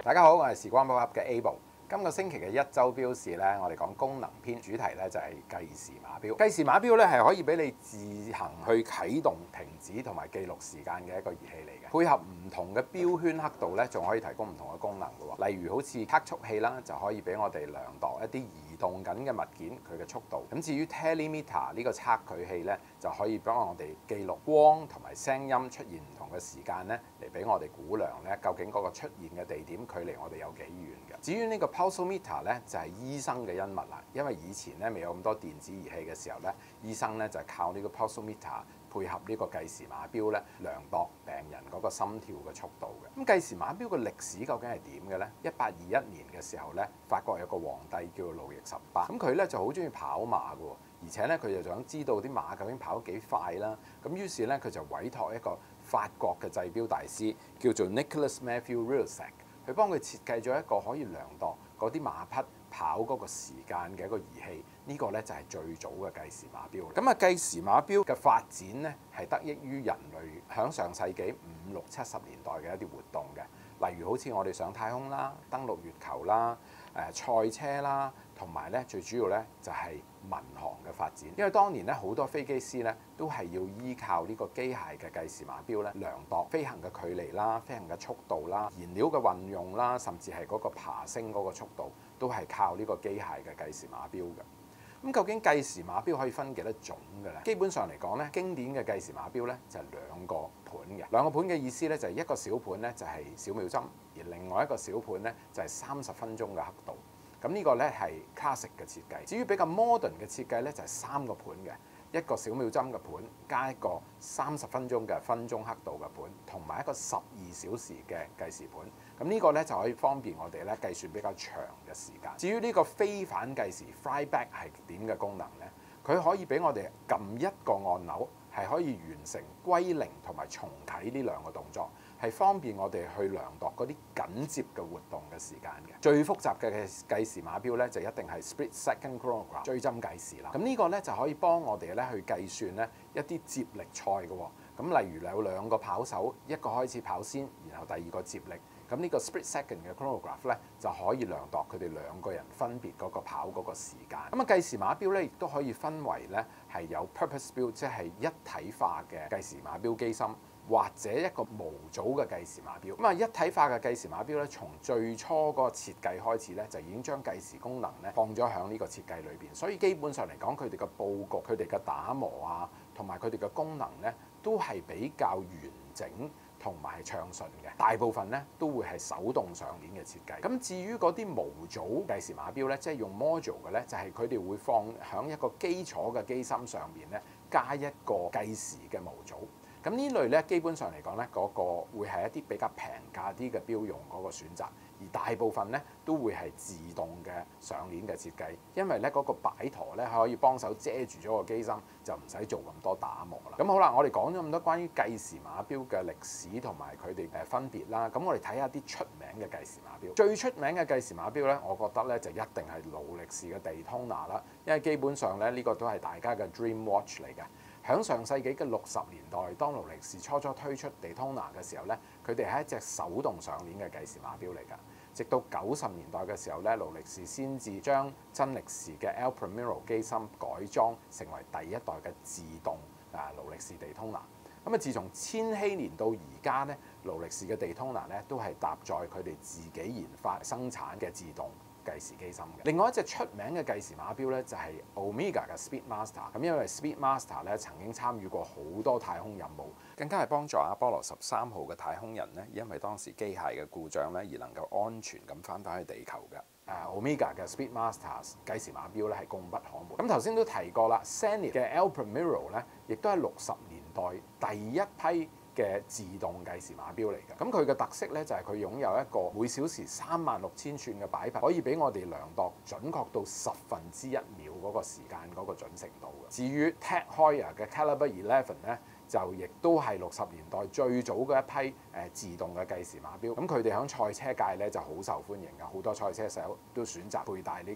大家好，我係時光寶盒嘅 Able。今個星期嘅一周標示咧，我哋講功能篇，主題咧就係計時碼錶。計時碼錶咧係可以俾你自行去啟動、停止同埋記錄時間嘅一個儀器嚟嘅。配合唔同嘅錶圈刻度咧，仲可以提供唔同嘅功能嘅喎。例如好似測速器啦，就可以俾我哋量度一啲移動緊嘅物件佢嘅速度。咁至於 Telemeter 呢個測距器咧，就可以幫我哋記錄光同埋聲音出現唔同嘅時間咧，嚟俾我哋估量咧究竟嗰個出現嘅地點距離我哋有幾遠嘅。至於呢個 Pulsometer 咧，就係醫生嘅恩物啦，因為以前咧未有咁多電子儀器嘅時候咧，醫生咧就係靠呢個 Pulsometer 配合呢個計時碼錶咧，量度病人嗰個心跳嘅速度嘅。咁計時碼錶嘅歷史究竟係點嘅咧？1821年嘅時候咧，法國有個皇帝叫路易18，咁佢咧就好中意跑馬嘅喎，而且咧佢就想知道啲馬究竟跑得幾快啦。咁於是咧佢就委託一個法國嘅製錶大師叫做 Nicolas Mathieu Rilsac，佢幫佢設計咗一個可以量度嗰啲馬匹跑嗰個時間嘅一個儀器，呢個咧就係最早嘅計時碼錶。咁啊，計時碼錶嘅發展咧係得益於人類響上世紀50、60、70年代嘅一啲活動嘅，例如好似我哋上太空啦、登陸月球啦、賽車啦，同埋咧最主要咧就係民航嘅發展。因為當年咧好多飛機師咧都係要依靠呢個機械嘅計時碼錶咧量度飛行嘅距離啦、飛行嘅速度啦、燃料嘅運用啦，甚至係嗰個爬升嗰個速度，都係靠呢個機械嘅計時碼錶嘅。咁究竟計時碼錶可以分幾多種嘅咧？基本上嚟講咧，經典嘅計時碼錶咧就係兩個盤嘅。兩個盤嘅意思咧就係一個小盤咧就係小秒針，而另外一個小盤咧就係30分鐘嘅刻度。咁呢個咧係 classic 嘅設計。至於比較 modern 嘅設計咧就係3個盤嘅，一個小秒針嘅盤加一個30分鐘嘅分鐘刻度嘅盤，同埋一個12小時嘅計時盤。咁呢個咧就可以方便我哋咧計算比較長嘅時間。至於呢個非反計時 flyback 係點嘅功能咧？佢可以俾我哋撳一個按鈕，係可以完成歸零同埋重啟呢兩個動作，係方便我哋去量度嗰啲緊接嘅活動嘅時間嘅。最複雜嘅計時碼錶咧就一定係 split second chronograph 追針計時啦。咁呢個咧就可以幫我哋咧去計算咧一啲接力賽嘅喎。咁例如有兩個跑手，一個開始跑先，然後第二個接力。咁呢個 split second 嘅 chronograph 咧就可以量度佢哋兩個人分別嗰個跑嗰個時間。咁啊計時碼錶咧亦都可以分為咧係有 purpose built，即係一體化嘅計時碼錶機芯，或者一個模組嘅計時碼錶。咁啊一體化嘅計時碼錶咧，從最初嗰個設計開始咧，就已經將計時功能咧放咗喺呢個設計裏邊。所以基本上嚟講，佢哋嘅佈局、佢哋嘅打磨啊，同埋佢哋嘅功能咧，都係比較完整同埋係暢順嘅。大部分咧都會係手動上鏈嘅設計。咁至於嗰啲模組計時碼錶咧，即係用 module 嘅咧，就係佢哋會放喺一個基礎嘅機芯上面咧，加一個計時嘅模組。咁呢類咧，基本上嚟講咧，嗰個會係一啲比較平價啲嘅錶用嗰個選擇，而大部分咧都會係自動嘅上鏈嘅設計，因為咧嗰個擺陀咧可以幫手遮住咗個機芯，就唔使做咁多打磨啦。咁好啦，我哋講咗咁多關於計時碼錶嘅歷史同埋佢哋分別啦，咁我哋睇下啲出名嘅計時碼錶。最出名嘅計時碼錶咧，我覺得咧就一定係勞力士嘅 Daytona 啦，因為基本上咧呢個都係大家嘅 dream watch 嚟嘅。喺上世紀嘅60年代，當勞力士初推出 Daytona 嘅時候咧，佢哋係一隻手動上鏈嘅計時碼錶嚟㗎。直到90年代嘅時候咧，勞力士先至將真力士嘅 El Primero 機芯改裝成為第一代嘅自動勞力士 Daytona。咁啊，自從千禧年到而家咧，勞力士嘅 Daytona 咧都係搭載佢哋自己研發生產嘅自動計時機芯嘅。另外一隻出名嘅計時碼錶咧就係 Omega 嘅 Speedmaster。咁因為 Speedmaster 咧曾經參與過好多太空任務，更加係幫助阿波羅13號嘅太空人咧，因為當時機械嘅故障咧而能夠安全咁翻返去地球嘅。Omega 嘅 Speedmaster 計時碼錶咧係功不可沒。咁頭先都提過啦 Zenith 嘅 El Primero 咧，亦都係60年代第一批嘅自動計時碼錶嚟嘅。咁佢嘅特色咧就係佢擁有一個每小時36000吋嘅擺頻，可以俾我哋量度準確到1/10秒嗰個時間嗰個準程度嘅。至於 Tag Heuer 嘅 Caliber 11咧，就亦都係60年代最早嘅一批自動嘅計時碼錶。咁佢哋喺賽車界咧就好受歡迎嘅，好多賽車手都選擇佩戴呢個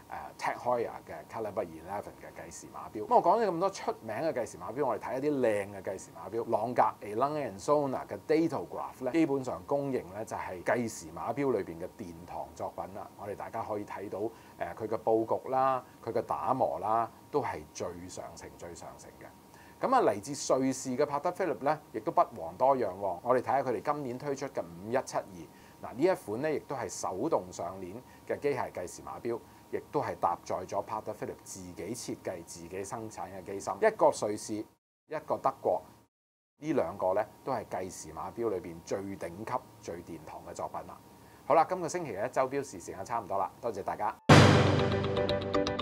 Tag Heuer 嘅 Calibre 11嘅計時碼錶。咁我講咗咁多出名嘅計時碼錶，我哋睇一啲靚嘅計時碼錶。朗格 A. Lange & Söhne 嘅 Datograph 咧，基本上公認咧就係計時碼錶裏邊嘅殿堂作品啦。我哋大家可以睇到佢嘅佈局啦，佢嘅打磨啦，都係最上乘嘅。咁啊，嚟自瑞士嘅帕德菲力咧，亦都不遑多讓喎。我哋睇下佢哋今年推出嘅5172，嗱呢一款咧，亦都係手動上鏈嘅機械計時碼錶，亦都係搭載咗帕德菲力自己設計、自己生產嘅機芯。一個瑞士，一個德國，呢兩個咧都係計時碼錶裏邊最頂級、最殿堂嘅作品啦。好啦，今個星期嘅一週錶時間差唔多啦，多謝大家。